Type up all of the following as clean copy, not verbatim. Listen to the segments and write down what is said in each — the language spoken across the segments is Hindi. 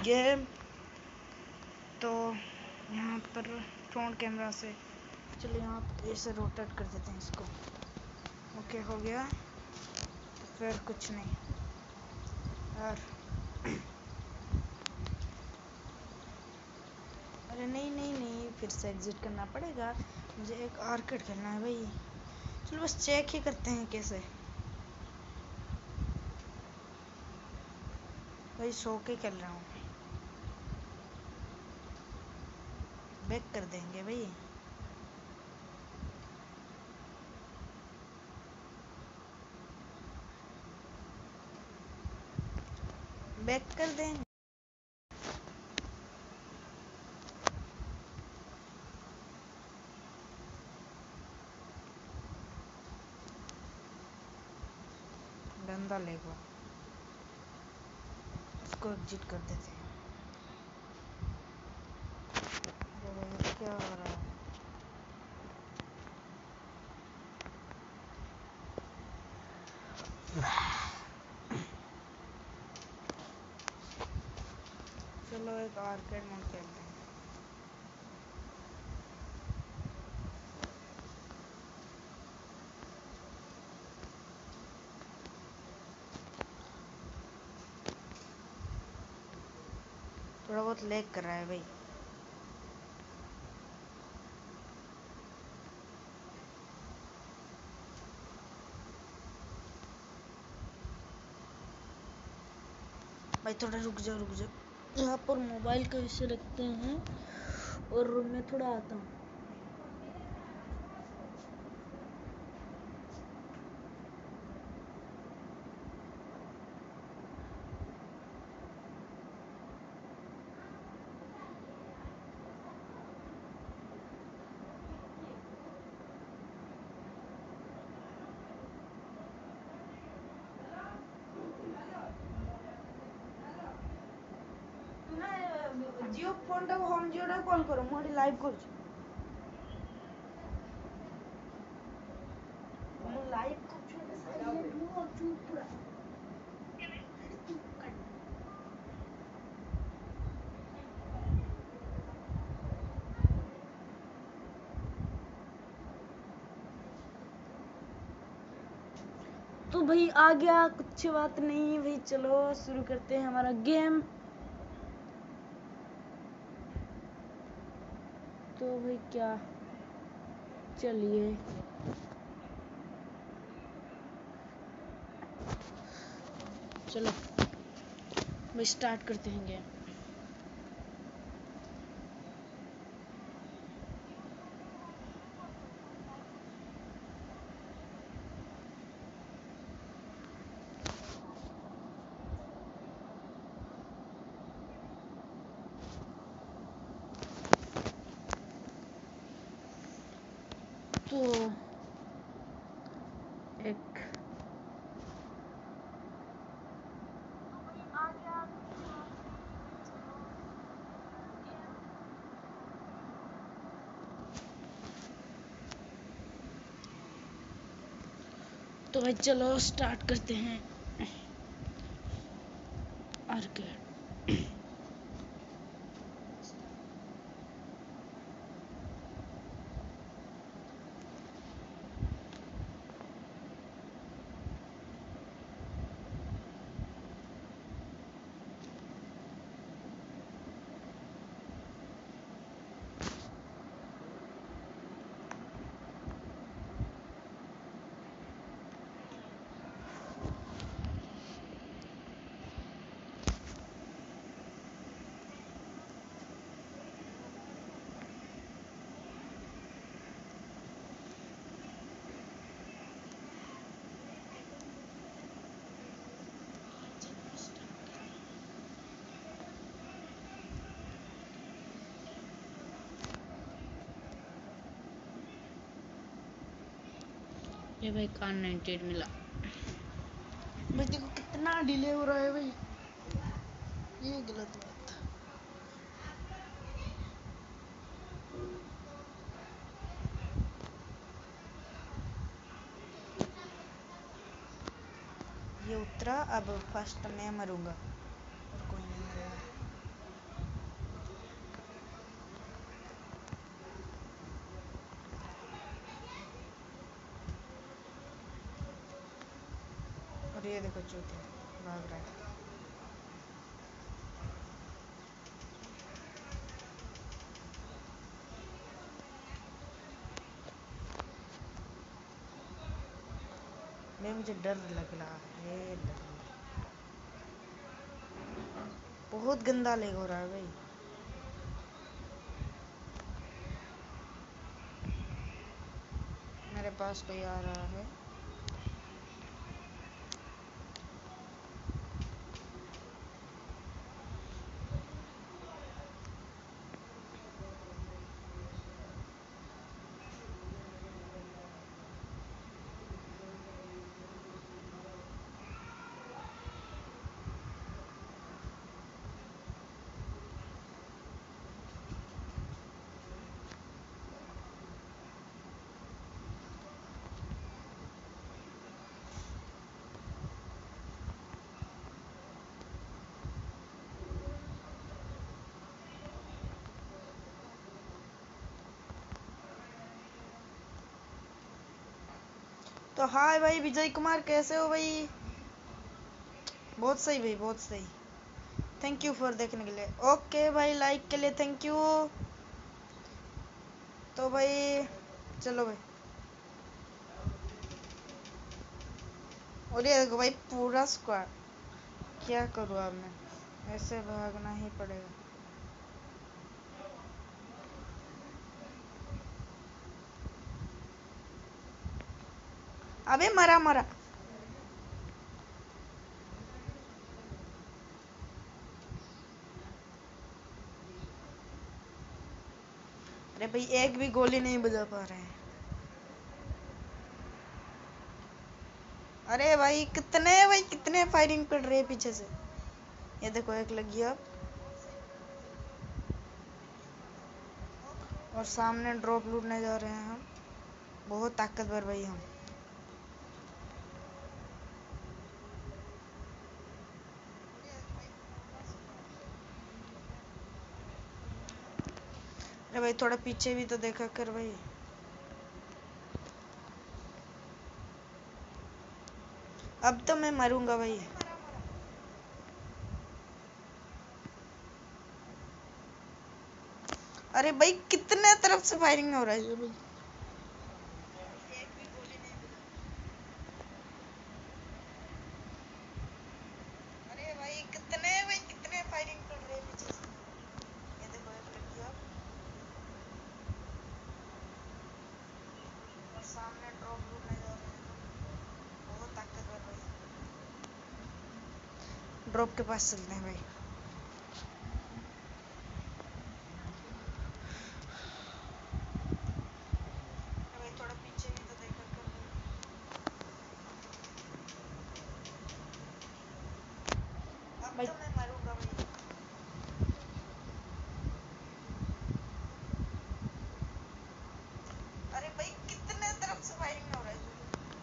गेम। तो यहाँ पर फ्रंट कैमरा से चलिए यहाँ पर ऐसे रोटेट कर देते हैं इसको। ओके हो गया। तो फिर कुछ नहीं यार। अरे नहीं नहीं नहीं, फिर से एग्जिट करना पड़ेगा। मुझे एक आर्केड खेलना है भाई। चलो बस चेक ही करते हैं कैसे। भाई सो के खेल रहा हूँ। बैक कर देंगे भाई। बैक कर देंगे। गंदा लेगा, इसको एग्जिट कर देते हैं। अरे क्या हो रहा है? चलो एक आर्केड मोड खेलते हैं। थोड़ा बहुत लैग कर रहा है भाई। भाई थोड़ा रुक जाओ रुक जाओ। यहाँ पर मोबाइल का विषय रखते हैं और रूम में थोड़ा आता हूँ। जियो फोन टा होम जियो टा कॉल करो, मोड़ी लाइव कर लाइव कर साइलेंट हो चुप पूरा। तो भाई आ गया, कुछ बात नहीं भाई। चलो शुरू करते हैं हमारा गेम। तो भाई क्या, चलिए चलो भाई स्टार्ट करते हैं गेम। तो एक तो भाई चलो स्टार्ट करते हैं आर्केड। ये भाई कान 98 मिला। भाई देखो कितना डिले हो रहा है भाई, ये गलत बात। ये उतरा, अब फर्स्ट मैं मरूंगा और कोई नहीं मरेगा। और ये देखो चूतिया भाग रहा है। मुझे डर लग रहा है, बहुत गंदा लेग हो रहा है भाई। मेरे पास कोई आ रहा है। तो हाय भाई विजय कुमार, कैसे हो भाई? बहुत सही भाई, बहुत सही। थैंक यू फॉर देखने के लिए। ओके भाई, लाइक के लिए थैंक यू। तो भाई चलो भाई। और ये देखो भाई पूरा स्क्वाड। क्या करूँ अब मैं? ऐसे भागना ही पड़ेगा। अबे मरा मरा। अरे भाई एक भी गोली नहीं बजा पा रहे हैं। अरे भाई कितने फायरिंग पड़ रही है पीछे से। ये देखो एक लगी अब। और सामने ड्रॉप लूटने जा रहे हैं हम। बहुत ताकतवर भाई हम। अरे भाई थोड़ा पीछे भी तो देखा कर भाई। अब तो मैं मरूंगा भाई। अरे भाई कितने तरफ से फायरिंग हो रहा है भाई। अरे भाई कितने फायरिंग कर रहे हैं पीछे से। ये देखो एक लड़की अब। और सामने ड्रॉप लूटने जा रहे हैं हम। बहुत ताकतवर भाई। ड्रॉप के पास चलते हैं भाई। भाई थोड़ा पीछे भी तो देखा कर भाई। अब तो मैं मरूंगा भाई। अरे भाई कितने तरफ से फायरिंग हो रहा है।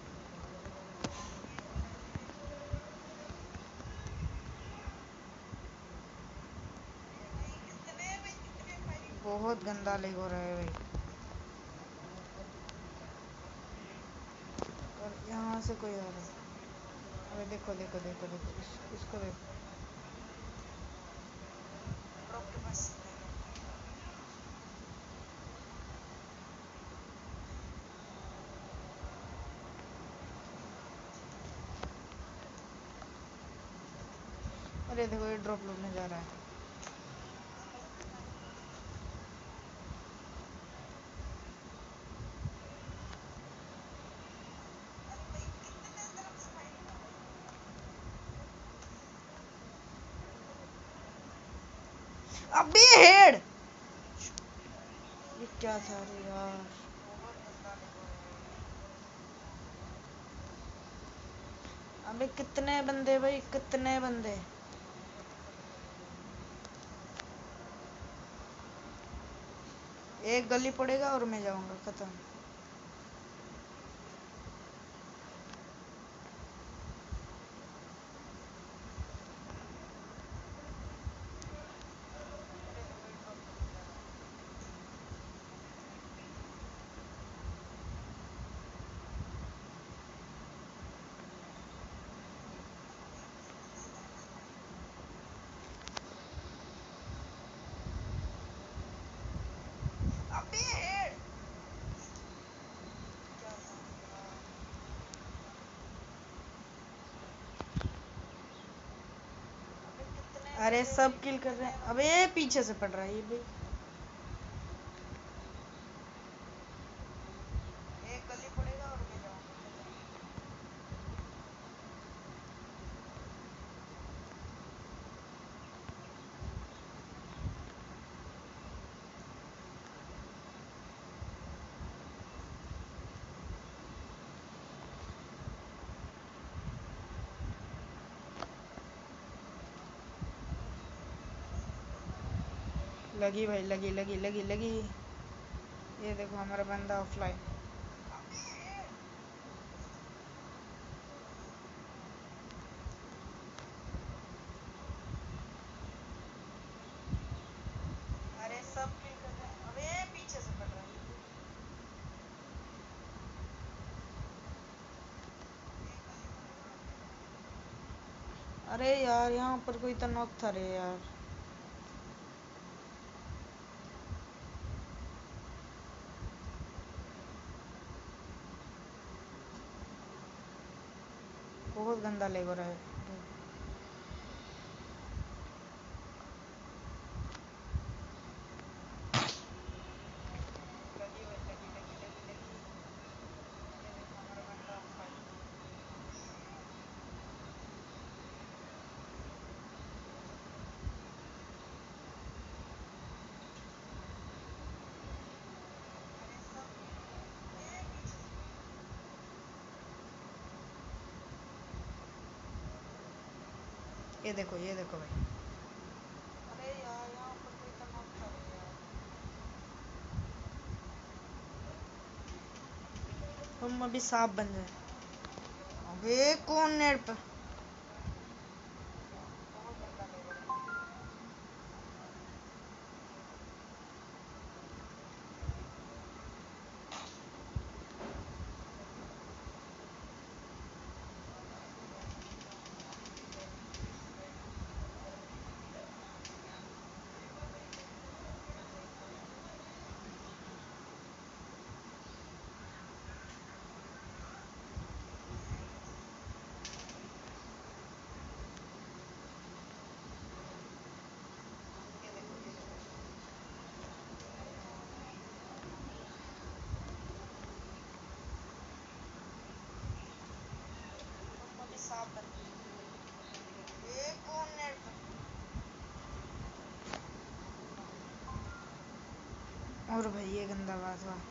बहुत गंदा लेग हो रहा है भाई। और यहाँ से कोई आ रहा है। अरे देखो देखो देखो देखो इसको देखो। ड्रॉप के पास चलते हैं। अरे देखो ये ड्रॉप लूटने जा रहा है। अबे हेड। ये क्या था रे यार। अबे कितने बंदे भाई, कितने बंदे। एक गली पड़ेगा और मैं जाऊंगा खत्म। अरे सब किल कर रहे हैं। अबे पीछे से पड़ रहा है ये भी। एक गली पड़ेगा और मैं जाऊंगा। लगी भाई, लगी लगी लगी लगी। ये देखो हमारा बंदा ऑफलाइन। अरे सब किल कर रहे हैं। अबे पीछे से पड़ रहा है। अरे यार यहाँ पर कोई तो नॉक था रे यार। बहुत गंदा लेग रहा है। ये देखो भाई। अरे यार यहाँ पर कोई तो नॉक था रे यार। तुम अभी सांप बन जाए। अबे कौन नेट पर। और भाई ये गंदा बात हुआ।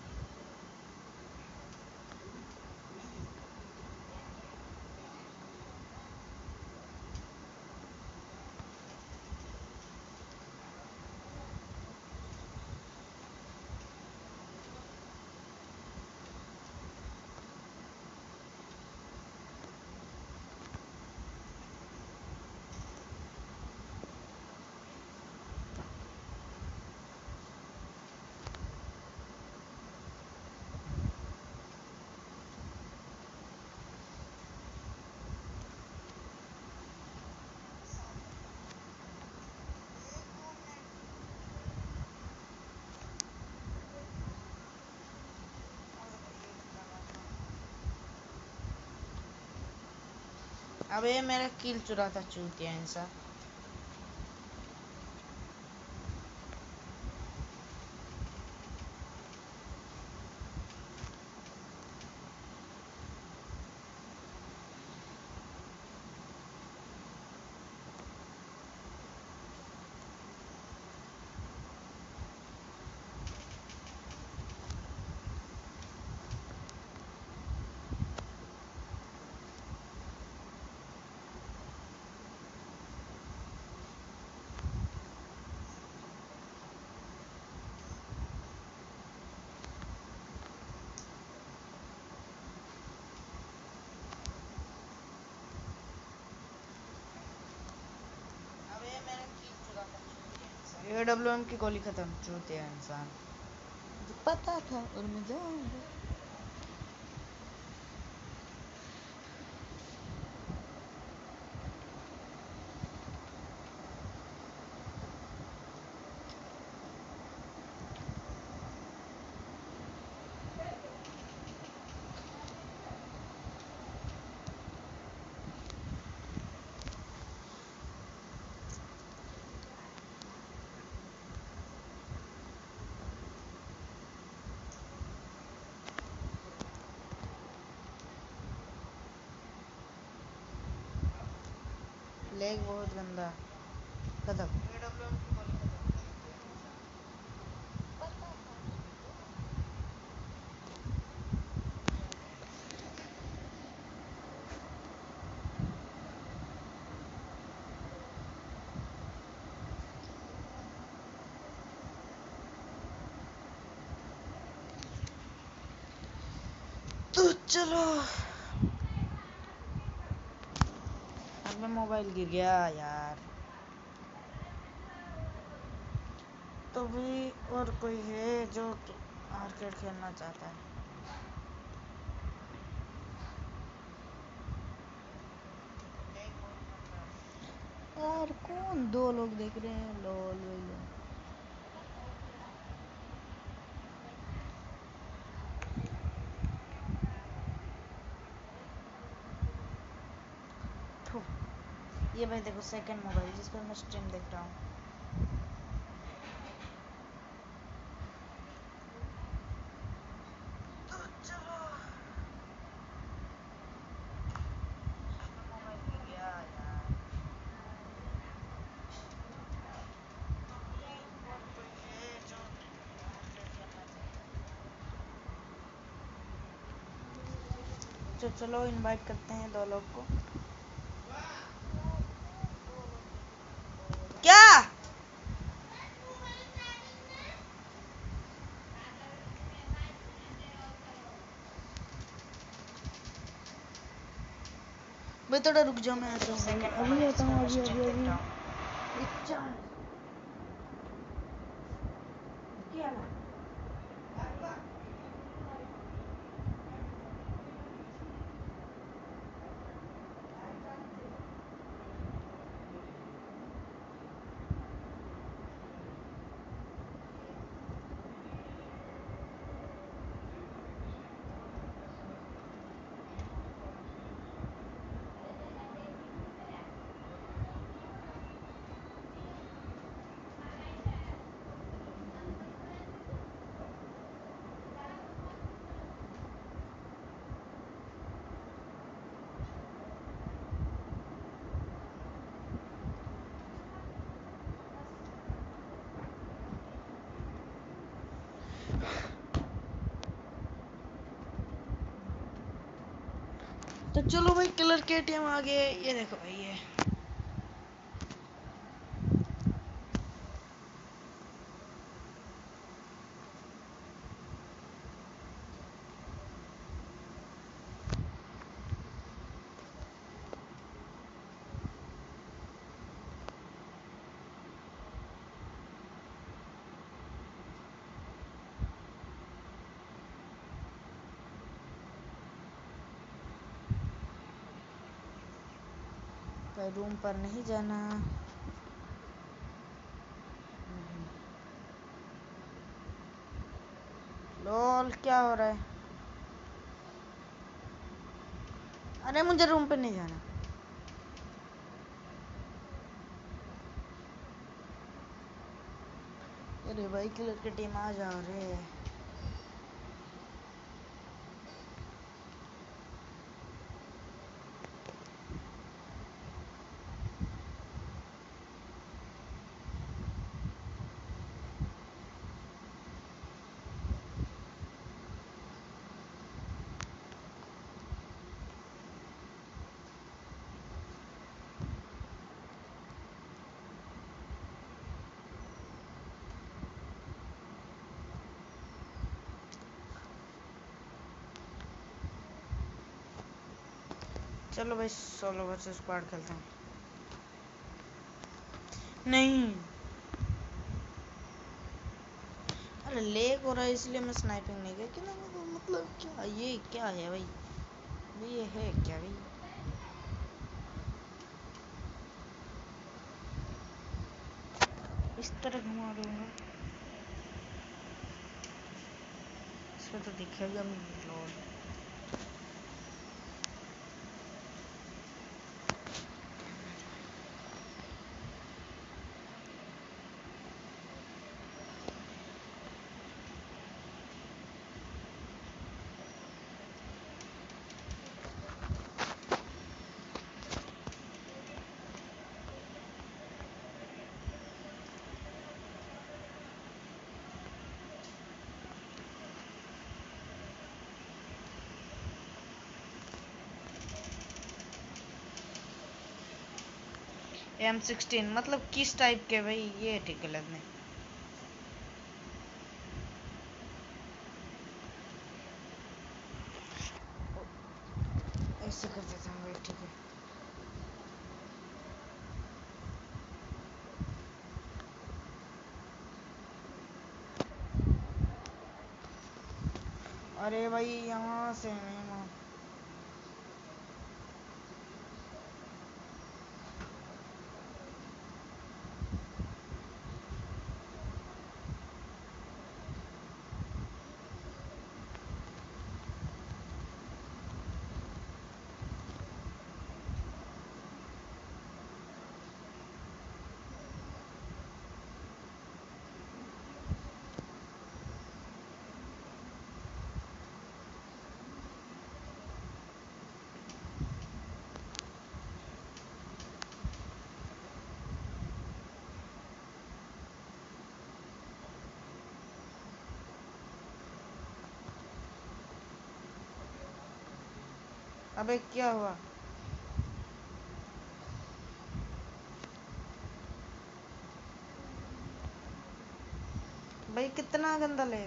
अबे मेरा किल चुरा था चूतिया इंसान। AWM की गोली खत्म चूतिया इंसान। मुझे पता था और मैं जाऊंगा। लेग बहुत गंदा खत्म। तो चलो, अब मोबाइल गिर गया यार। तो भी और कोई है जो आर्केड खेलना चाहता है? यार कौन दो लोग देख रहे हैं? लोल भैया ये भाई देखो सेकंड मोबाइल जिस पर मैं स्ट्रीम देख रहा हूँ। तो चलो इनवाइट करते हैं दो लोग को। क्या भाई थोड़ा रुक जाओ, मैं आता हूँ अभी आता हूँ अभी अभी अभी। क्या तो चलो भाई किलर केटीएम आ गए। ये देखो भाई ये भाई रूम पर नहीं जाना। लोल क्या हो रहा है? अरे मुझे रूम पे नहीं जाना। अरे भाई किलर की टीम आ जाओ रे। चलो भाई सोलो वर्सेस स्क्वाड खेलते हैं। नहीं अरे लेग हो रहा है इसलिए मैं स्नाइपिंग नहीं किया कि ना। मतलब क्या ये क्या है भाई? ये है क्या भाई? इस तरह घुमा दूंगा इसमें तो दिखेगा नहीं। लोल M16 मतलब किस टाइप के भाई, ये ठीक गलत नहीं। ऐसे कर देता हूँ भाई, ठीक है। अरे भाई यहाँ से नहीं मार। अबे क्या हुआ? भाई कितना गंदा ले।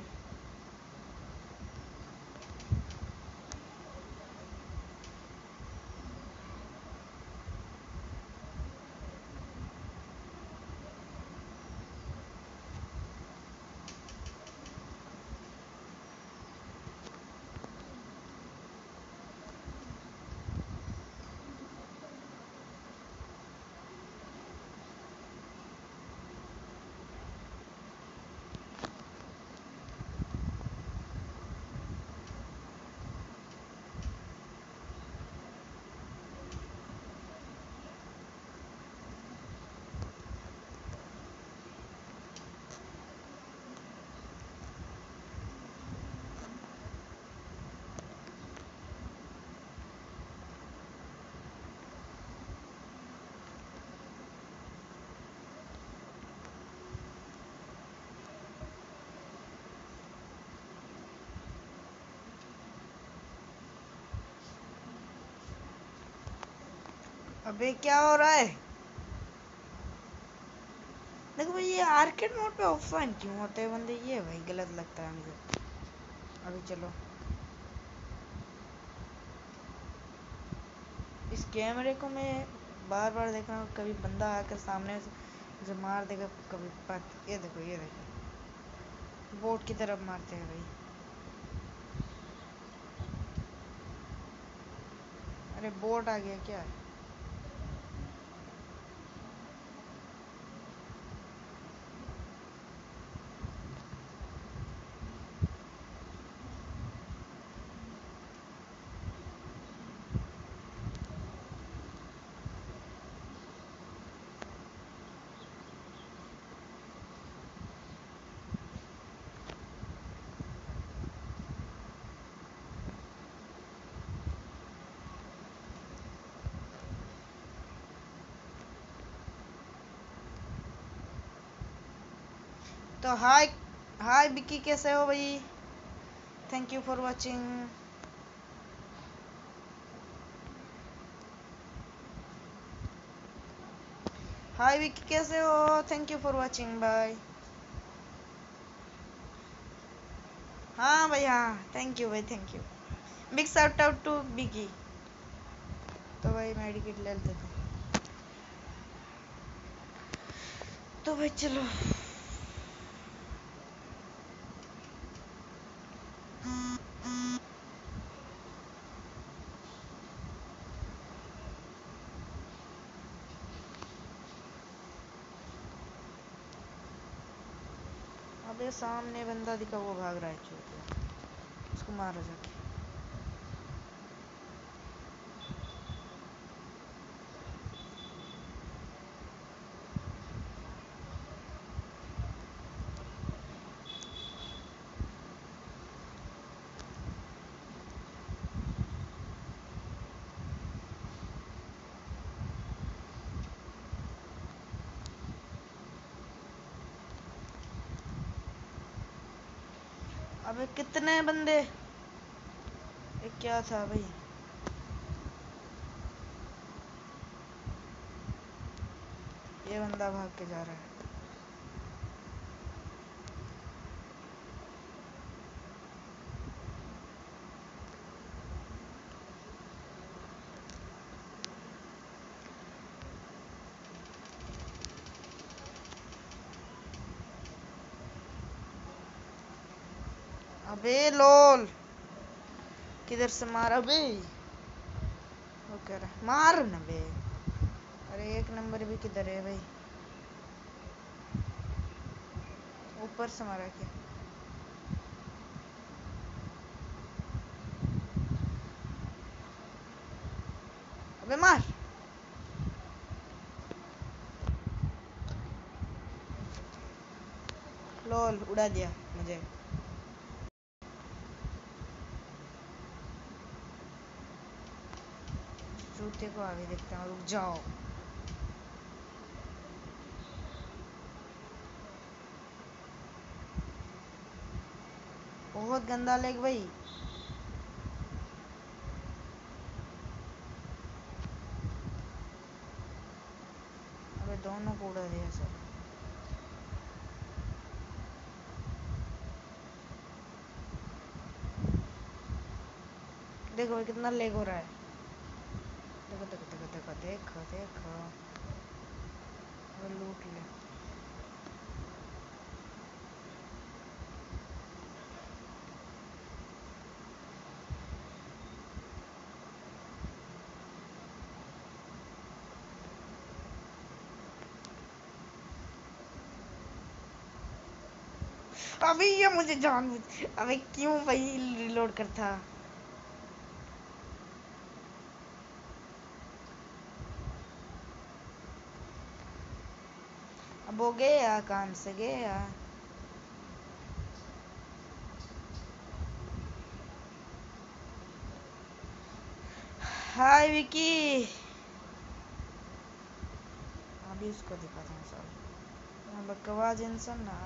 अबे क्या हो रहा है? देखो भाई, ये आर्केड मोड पे ऑफलाइन क्यों होते हैं बंदे, ये भाई गलत लगता है मुझे। अभी चलो, इस कैमरे को मैं बार बार देख रहा हूँ, कभी बंदा आकर सामने से मुझे मार देगा, कभी पत। ये देखो, ये देखो, बोट की तरफ मारते हैं भाई। अरे बोट आ गया क्या? तो हाय, हाय बिक्की, कैसे हो भाई? Thank you for watching. Hi Vicky, कैसे हो? Thank you for watching, bye. हाँ भाई, हाँ, थैंक यू भाई, thank you. Big shout out to Bikki. तो भाई मेडिकेट ले लेते थे। तो भाई चलो, अबे सामने बंदा दिखा, वो भाग रहा है, चूतिया, उसको मारो जाके। अबे कितने बंदे, ये क्या था भाई? ये बंदा भाग के जा रहा है। अबे लोल, किधर से मारा बे? वो कह रहा है मार न बे। अरे एक नंबर भी किधर है भाई? ऊपर से मारा क्या? अबे मार। लोल, उड़ा दिया मुझे। जूते को आगे देखते हैं, रुक जाओ। बहुत गंदा लेग भाई। अबे दोनों को उड़ा दिया सर। देखो कितना लेग हो रहा है। देखो देखो देखो देखो देखो देखो। वो लूट लिया। अबे ये मुझे अबे क्यों भाई रिलोड करता? अब वो गया, कहाँ से गया? हाय विकी। अभी इसको दिखाता हूँ सब। बकवास इंसान ना।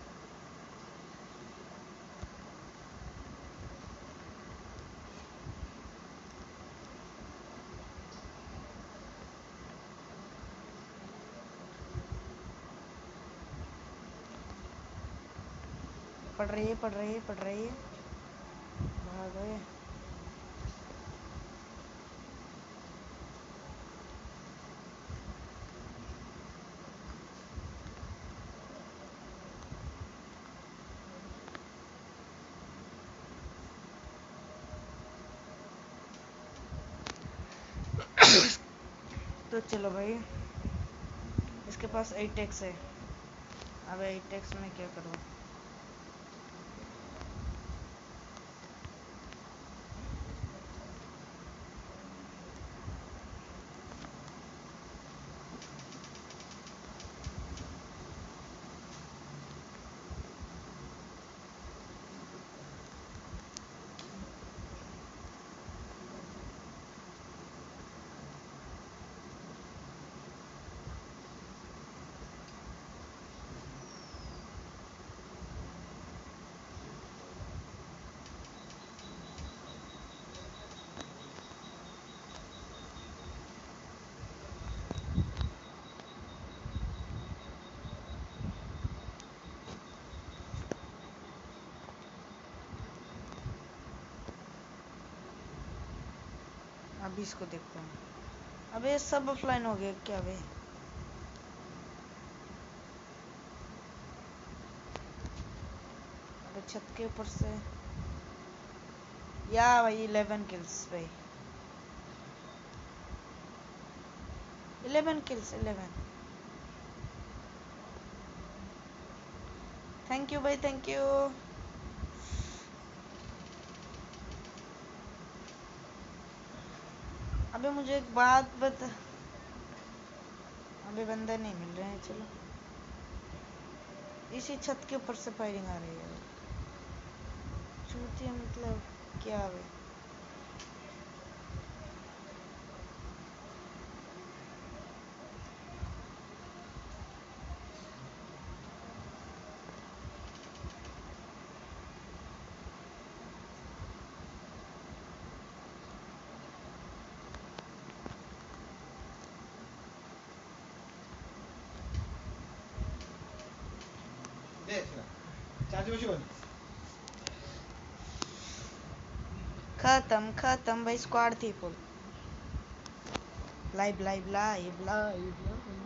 पढ़ रही है, पढ़ रही है, पढ़ रही है। भाग गए। तो चलो भाई, इसके पास 8x है। अब 8x में क्या करूँ? अभी इसको देखते हैं। अबे सब ऑफलाइन हो गया क्या बे? अबे छत के ऊपर से। या भाई 11 किल्स भाई। 11 किल्स 11। थैंक यू भाई, थैंक यू। अबे मुझे एक बात बता। अबे बंदे नहीं मिल रहे हैं। चलो, इसी छत के ऊपर से फायरिंग आ रही है। चूतिया मतलब क्या है? खत्म भाई, स्क्वाड थी full. Live live live live live.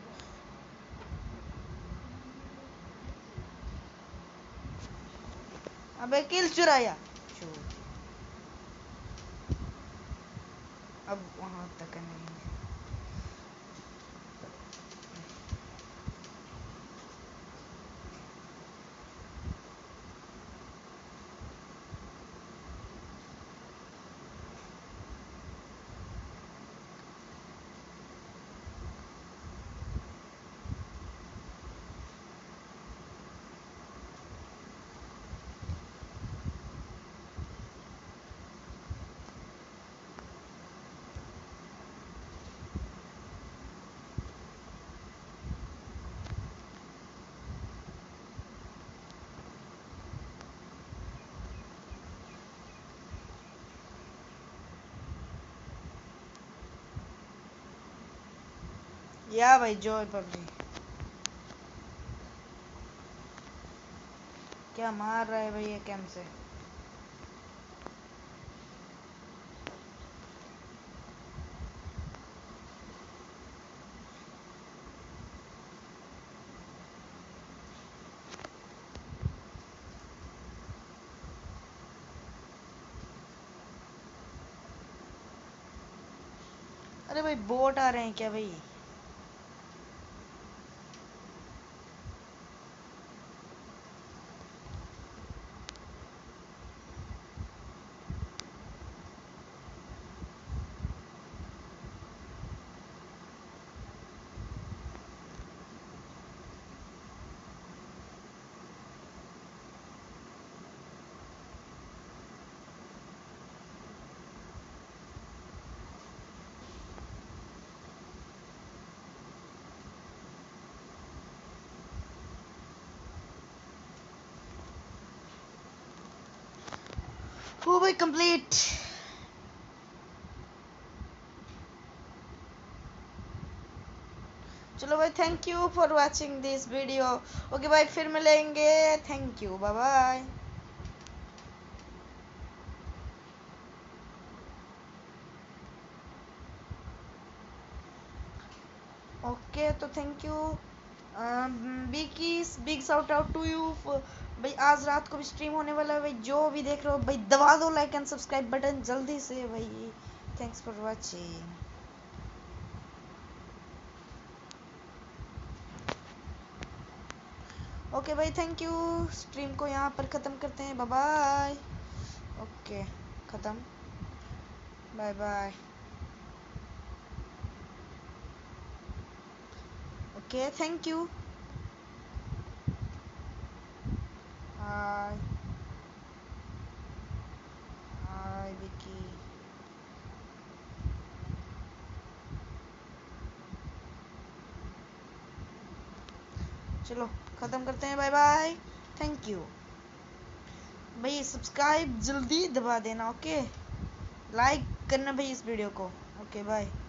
अबे किल चुराया। अब वहां तक नहीं। या भाई जॉय पबजी। क्या मार रहा है भाई ये कैम से। अरे भाई बोट आ रहे हैं क्या भाई। हो भाई कंप्लीट। चलो भाई, thank you for watching this video. Okay भाई, फिर मिलेंगे। Thank you, bye bye. Okay तो thank you. Big shout out to you भाई। आज रात को भी स्ट्रीम होने वाला है भाई। जो भी देख रहे हो भाई, दबा दो लाइक एंड सब्सक्राइब बटन जल्दी से भाई। Thanks for watching. ओके भाई, थैंक यू। स्ट्रीम को यहाँ पर ख़त्म करते हैं। Bye bye. ओके ख़त्म। Bye bye. Okay thank you. Hi hi Vicky. चलो ख़त्म करते हैं। Bye bye. थैंक यू भाई। सब्सक्राइब जल्दी दबा देना। ओके लाइक करना भाई इस वीडियो को। Okay bye.